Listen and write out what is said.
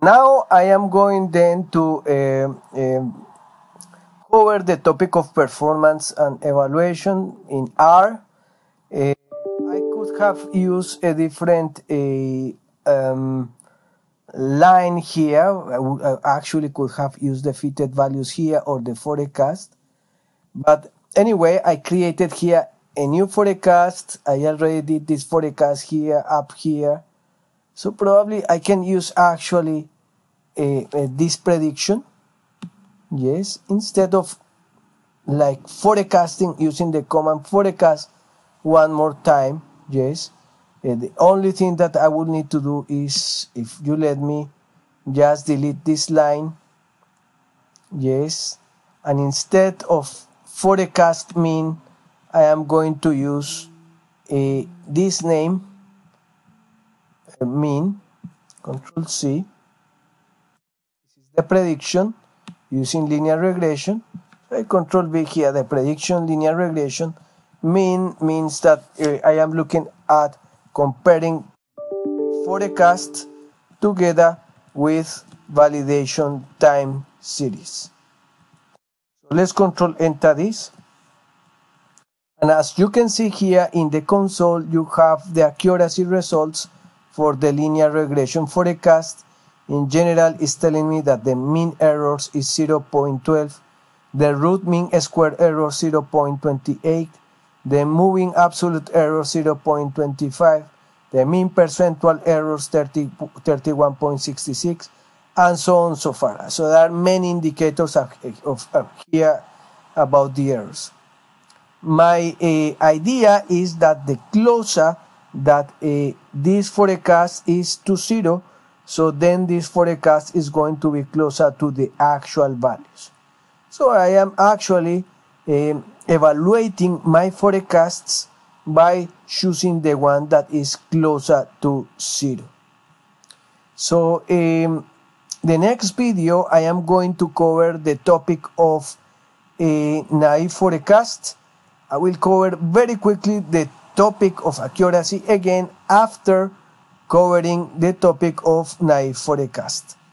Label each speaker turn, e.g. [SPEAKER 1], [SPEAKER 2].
[SPEAKER 1] Now I am going then to cover the topic of performance and evaluation in R. I could have used a different line here. I actually could have used the fitted values here or the forecast. But anyway, I created here a new forecast. I already did this forecast here, up here. So probably I can use actually this prediction. Yes, instead of like forecasting using the command forecast one more time. Yes, the only thing that I would need to do is, if you let me, just delete this line. Yes, and instead of forecast mean, I am going to use this name, mean. Control C. This is the prediction using linear regression. So I control V here, the prediction linear regression. Mean means that I am looking at comparing forecast together with validation time series. So let's control enter this. And as you can see here in the console, you have the accuracy results for the linear regression forecast. In general, it's telling me that the mean errors is 0.12, the root mean square error 0.28, the moving absolute error 0.25, the mean percentual errors 31.66, and so on so far. So there are many indicators of here about the errors. My idea is that the closer that this forecast is to 0, so then this forecast is going to be closer to the actual values. So I am actually evaluating my forecasts by choosing the one that is closer to 0. So the next video I am going to cover the topic of naive forecast. I will cover very quickly the topic of accuracy again after covering the topic of naive forecast.